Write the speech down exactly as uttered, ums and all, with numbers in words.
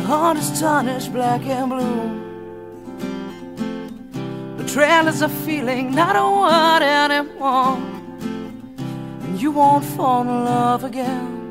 heart is tarnished black and blue. Betrayal is a feeling, not a word anymore, and you won't fall in love again.